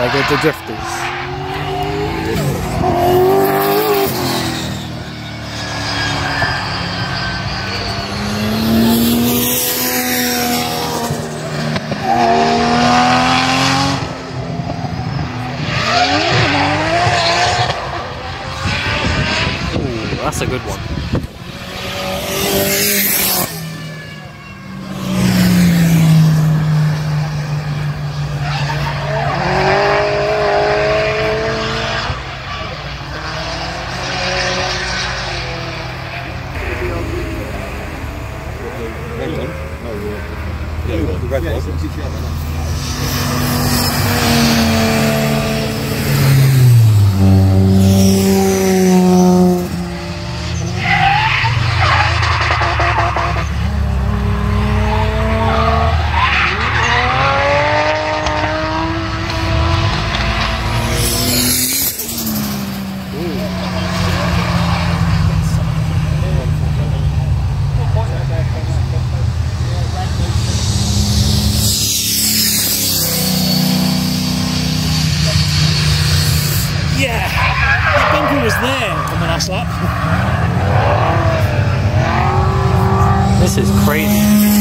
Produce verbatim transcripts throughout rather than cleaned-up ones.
Like with the drifters. That's a good one. Yeah, the bumper was there on the last lap. This is crazy.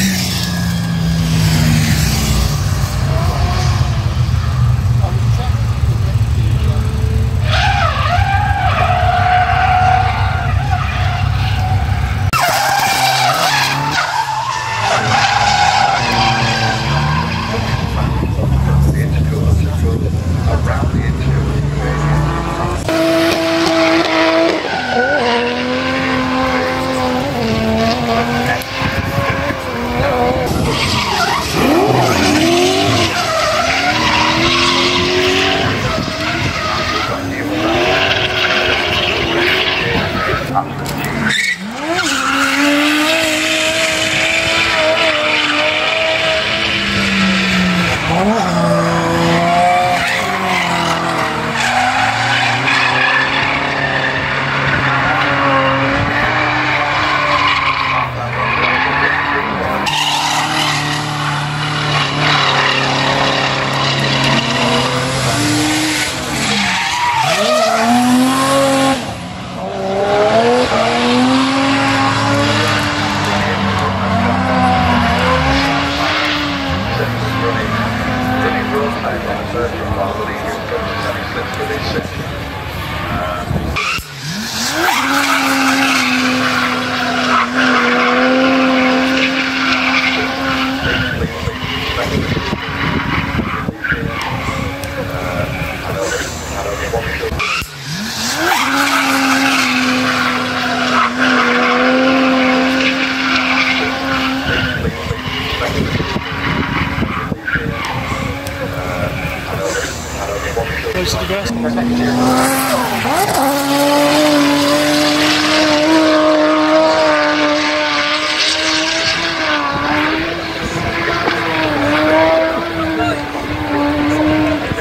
Close to the grass.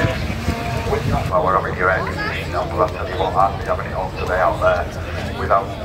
Well, we're having your air conditioning on, we'll have to swap that, having it on today out there without